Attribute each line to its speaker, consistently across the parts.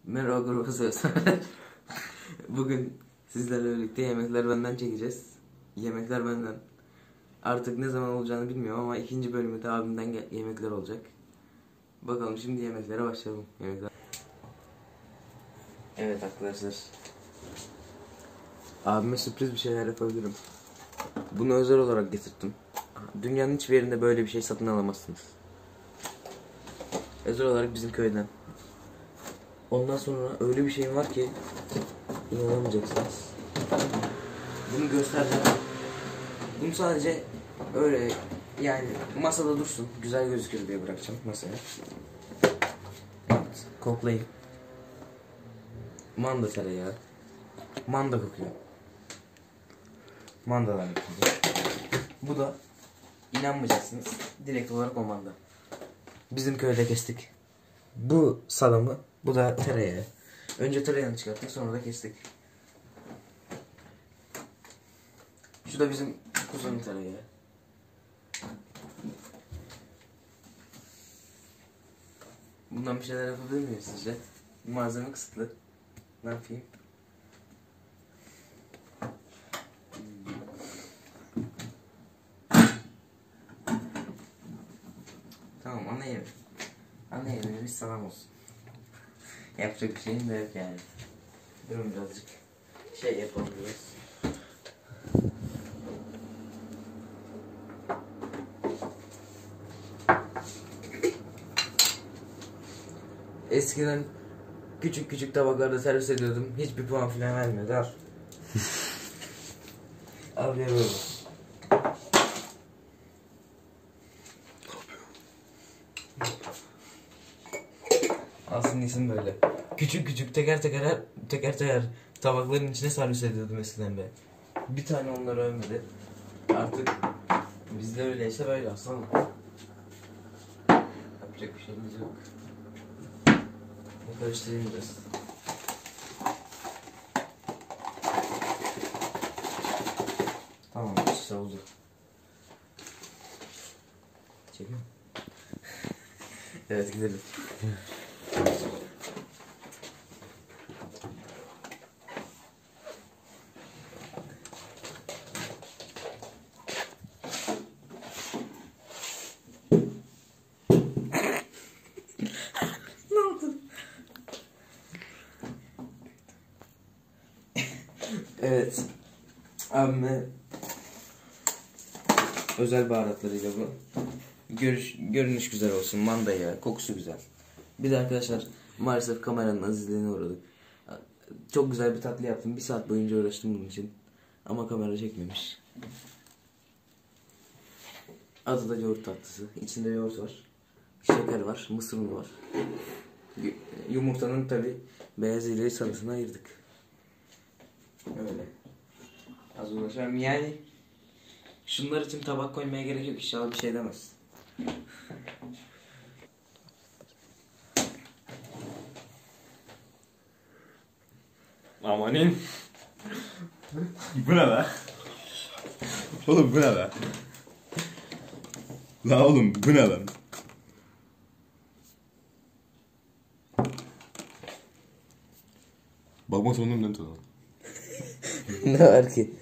Speaker 1: Merhaba grubu sözler. Bugün sizlerle birlikte yemekler benden çekeceğiz. Yemekler benden. Artık ne zaman olacağını bilmiyorum ama ikinci bölümde abimden yemekler olacak. Bakalım şimdi yemeklere başlayalım. Yemekler. Evet arkadaşlar. Abime sürpriz bir şeyler yapabilirim. Bunu özel olarak getirdim. Dünyanın hiçbir yerinde böyle bir şey satın alamazsınız. Özel olarak bizim köyden. Ondan sonra öyle bir şeyim var ki inanamayacaksınız. Bunu göstereceğim. Bunu sadece öyle yani masada dursun, güzel gözükür diye bırakacağım masaya. Evet, koklayın. Manda tereyağı. Manda kokuyor. Mandalar kokuyor. Bu da inanmayacaksınız. Direkt olarak o manda. Bizim köyde kestik. Bu salamı, bu da tereyağı. Önce tereyağını çıkarttık, sonra da kestik. Şu da bizim kuzu'nun tereyağı. Bundan bir şeyler yapabilir miyiz sizce? Malzeme kısıtlı. Ne yapayım? Tamam, ana yemek. Ana yemeğimiz salam olsun. Yapacak bir şeyim de yok yani. Durun birazcık. Şey yapalım biraz. Eskiden küçük küçük tabaklarda servis ediyordum. Hiçbir puan falan vermiyordu. Al. Al ya böyle. Aslında isim böyle. Küçük küçük teker teker tabakların içine servis ediyordum eskiden be. Bir tane onları övmedi. Artık bizde öyleyse böyle aslanım. Yapacak bir şeyimiz yok. Karıştırayım biraz. Tamam, işte oldu. Çekiyor mu? Evet, gidelim. Ne oldu? Evet. Abime özel baharatlarıyla bu. Görünüş güzel olsun. Manda yağı, kokusu güzel. Bir de arkadaşlar maalesef kameranın azizliğine uğradık. Çok güzel bir tatlı yaptım. 1 saat boyunca uğraştım bunun için. Ama kamera çekmemiş. Adı da yoğurt tatlısı. İçinde yoğurt var. Şeker var. Mısır unu var. Yumurtanın tabi beyaz ile sarısını ayırdık. Öyle. Az uğraşalım yani. Şunlar için tabak koymaya gerek yok. İnşallah bir şey demez.
Speaker 2: Amanin. Bu ne be? Oğlum bu ne be? La oğlum bu ne lan? Bakma sonunda ne tutalım?
Speaker 1: Ne var ki?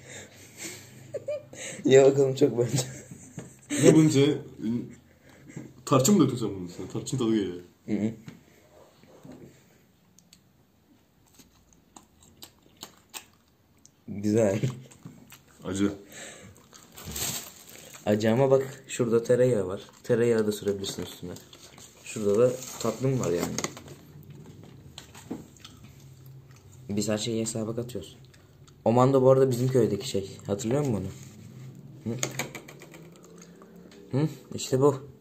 Speaker 1: Ya bakalım çok bence.
Speaker 2: Ne bunun içine? Tarçın mı döküyorsun bunun içine? Tarçın tadı geliyor.
Speaker 1: Hı. Güzel.
Speaker 2: Acı.
Speaker 1: Acı ama bak şurada tereyağı var. Tereyağı da sürebilirsin üstüne. Şurada da tatlım var yani. Biz her şeyi hesaba katıyoruz. O manda bu arada bizim köydeki şey. Hatırlıyor musun onu? Hı? İşte bu.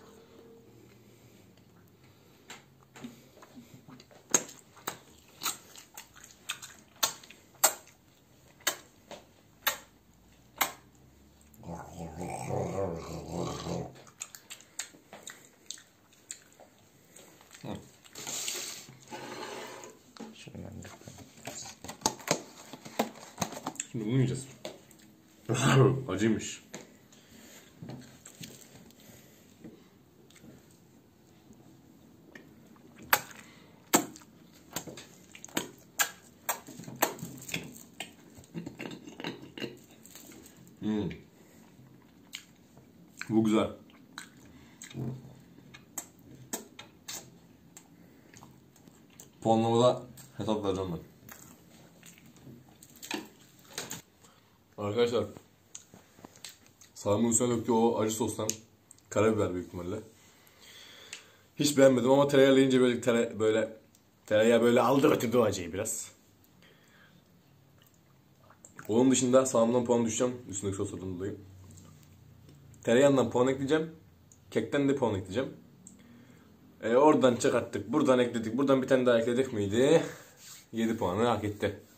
Speaker 2: Şimdi bunu yiyeceğiz. Acıymış. Bu güzel. Puanlamada hesap vereceğim ben. Arkadaşlar, Sami'nin üstüne döktüğü o acı sostan karabiber büyük ihtimalle. Hiç beğenmedim ama tereyağı yiyince böyle tereyağı böyle aldı götürdü o acıyı biraz. Onun dışında Sami'den puan düşeceğim üstündeki soslardan dolayı. Tereyağından puan ekleyeceğim. Kekten de puan ekleyeceğim. Oradan çıkarttık, buradan ekledik, buradan bir tane daha ekledik miydi? 7 puanı hak etti.